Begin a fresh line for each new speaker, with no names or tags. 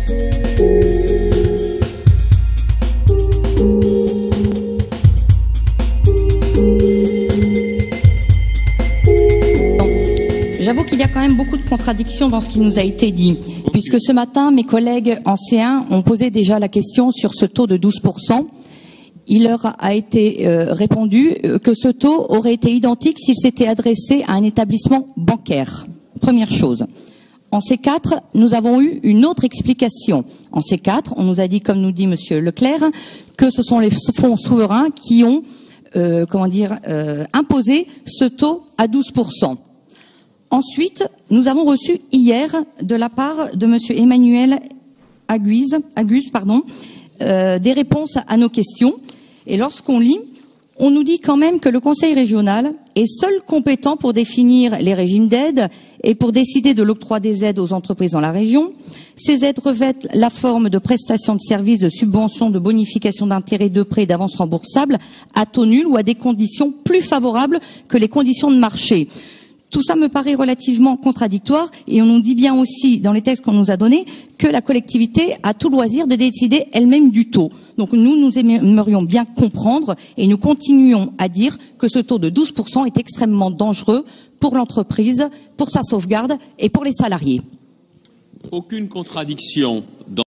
J'avoue qu'il y a quand même beaucoup de contradictions dans ce qui nous a été dit, puisque ce matin, mes collègues anciens ont posé déjà la question sur ce taux de 12%. Il leur a été répondu que ce taux aurait été identique s'il s'était adressé à un établissement bancaire. Première chose. En C4, nous avons eu une autre explication. En C4, on nous a dit, comme nous dit Monsieur Leclerc, que ce sont les fonds souverains qui ont imposé ce taux à 12%. Ensuite, nous avons reçu hier, de la part de Monsieur Emmanuel Agus, des réponses à nos questions. Et lorsqu'on lit, on nous dit quand même que le Conseil régional est seul compétent pour définir les régimes d'aide et pour décider de l'octroi des aides aux entreprises dans la région. Ces aides revêtent la forme de prestations de services, de subventions, de bonifications d'intérêts, de prêts, d'avances remboursables à taux nul ou à des conditions plus favorables que les conditions de marché. Tout ça me paraît relativement contradictoire et on nous dit bien aussi dans les textes qu'on nous a donnés que la collectivité a tout loisir de décider elle-même du taux. Donc nous aimerions bien comprendre et nous continuons à dire que ce taux de 12% est extrêmement dangereux pour l'entreprise, pour sa sauvegarde et pour les salariés.
Aucune contradiction dans